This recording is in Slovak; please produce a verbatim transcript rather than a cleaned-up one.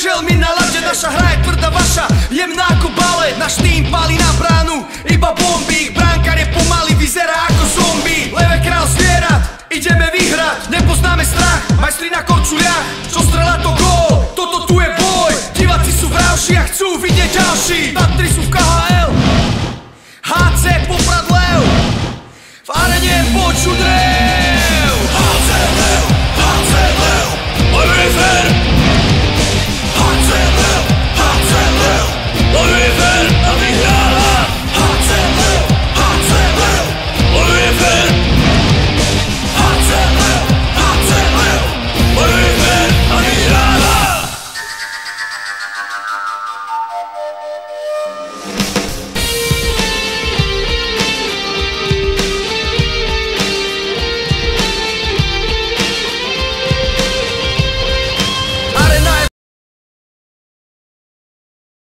Šelmy na lade, naša hra je tvrdá vaša, jemná ako balet. Náš tým palí na bránu, iba bomby. Ich bránkar je pomaly, vyzerá ako zombie. Leve král zvierat, ideme vyhrať. Nepoznáme strach, majstri na korčuliach. Čo strela to gól, toto tu je boj. Diváci sú vravší a chcú vidieť ďalší. Tatry sú v